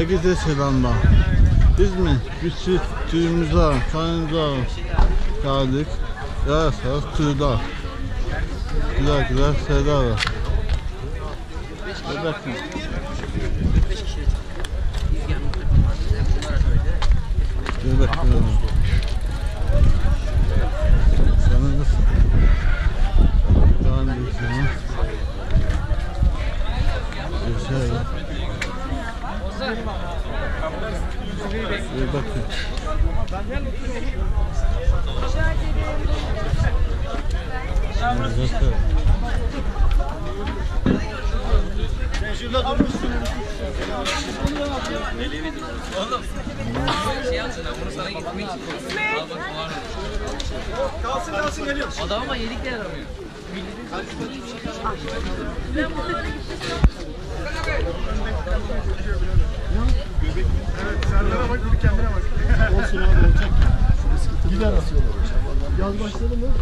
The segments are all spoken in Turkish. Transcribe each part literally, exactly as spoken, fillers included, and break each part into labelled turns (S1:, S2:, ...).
S1: Herkese selamlar. Biz mi? Küçük düğümüze, kanımıza geldik. Yavaş yavaş kırda. Güzel güzel şeyler var. Bir bakın. Bir bakın. Sana nasıl? Daha ne diyorsun? Güzel. Bir bakın. Güzel.
S2: Oğlum şey yapsın bunu sana gitmek için. Al bak var. Kalsın kalsın geliyor. Adam ama yedik de yaramıyor.
S3: Evet, Serdar'a bak, bir kendine bak. Olsun abi, olacak. Gider asıyorlar. Yaz başladı mı?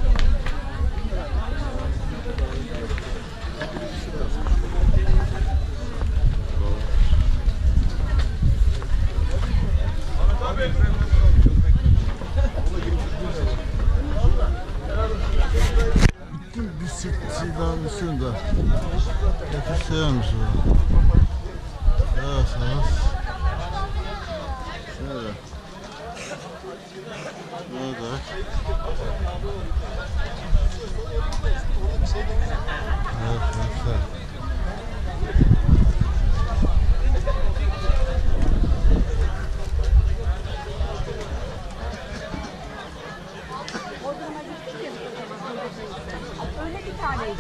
S1: Bütün bisikletçiler misin da? Yakışıyor musun? Yavaş yavaş. Şöyle. Böyle. Evet, evet.
S4: Öyle bir taneydi.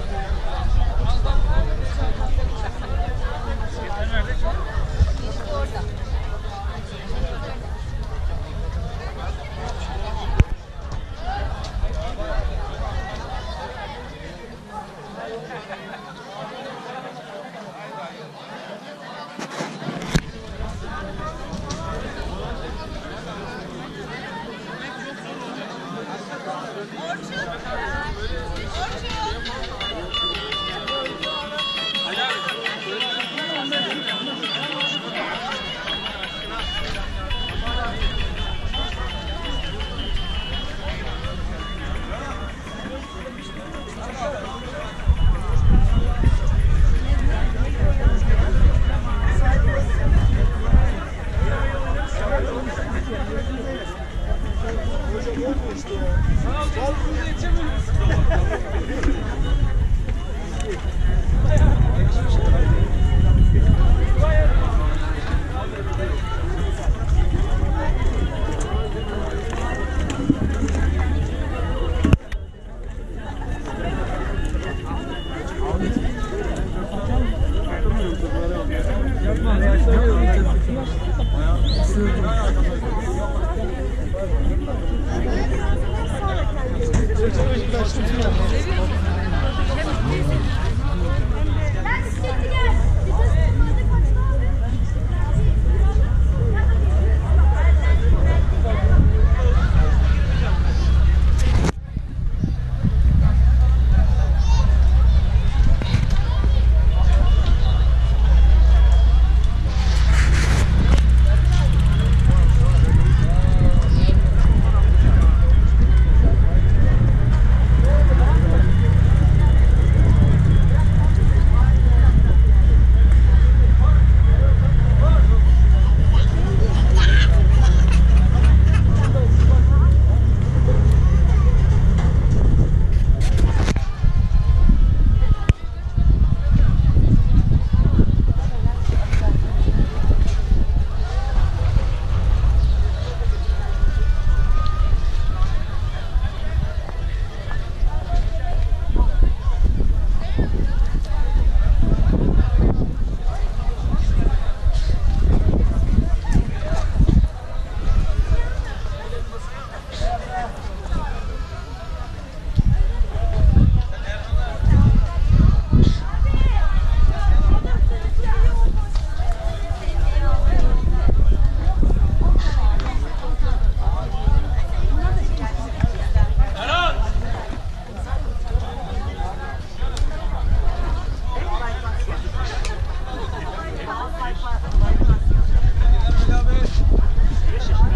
S4: İşte orada.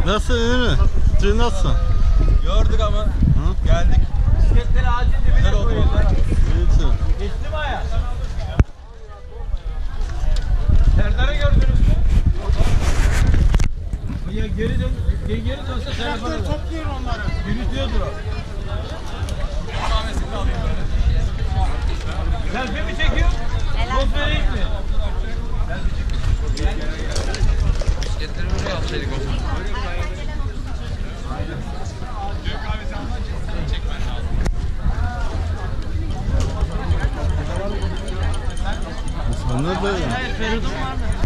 S1: Nasıl iyi mi? Sen nasılsın?
S5: Gördük ama
S1: Hı?
S5: geldik.
S2: Bisikletleri ağacın dibine koyuyorlar.
S1: İyisin.
S2: Geçti mi ayağa? Serdar'ı gördünüz mü? Ya geri dön, geri, geri dönse telefonu topluyor onları. Yürütüyordur o. Selfie mi çekiyor? Poz vereyim mi? Bisikletleri buraya alsaydık o zaman.
S1: Sen ne böyle?
S2: Hayır, Feridun var mı?